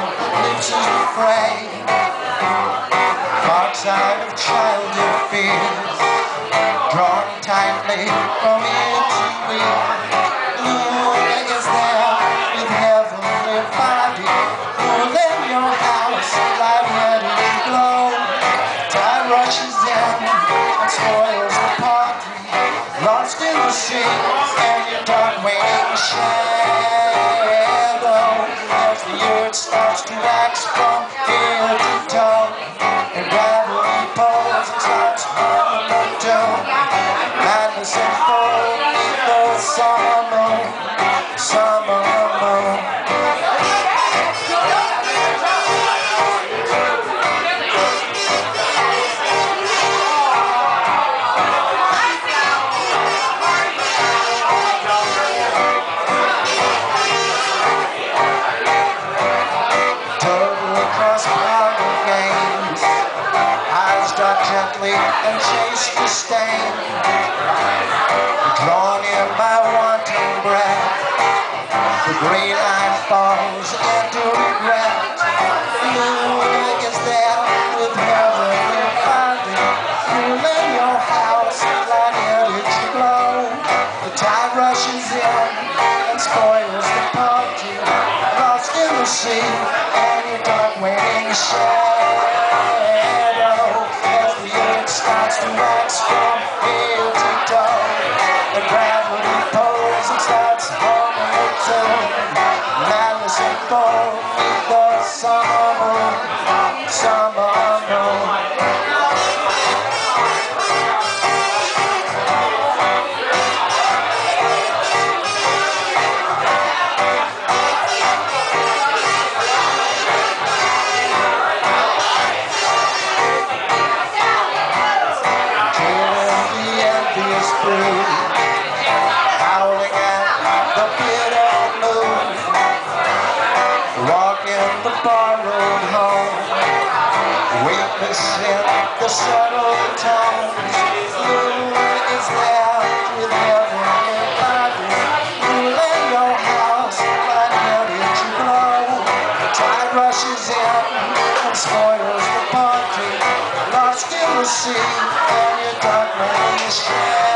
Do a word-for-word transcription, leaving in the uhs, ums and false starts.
lips is afraid, marks out of childhood fears, drawn tightly from into me. Moon is there with heavenly body, full in your house, light-headed and glow. Time rushes in and spoils the party, lost in the sea and your dark waning shadow. As the earth starts to wax from head to toe, and gravity pulls and starts humming the tune. Madness unfolds the summer moon, summer moon. Gently and chase the stain, drawn in by wanting breath. The grey line falls into regret. Moon is there with heavenly finding, full in your house, light-headed to glow. The tide rushes in and spoils the party, lost in the sea and your dark waning shadow. Starts to wax from head to toe, and gravity pulls and starts humming the tune. Madness unfolds with the summer moon, summer moon. Howling at the bitter moon, walking the borrowed home, witnessing the subtle tones. Moon is there with heavenly body, full in your house, light-headed to glow. The tide rushes in and spoils the party, lost in the sea and your dark rain is shed.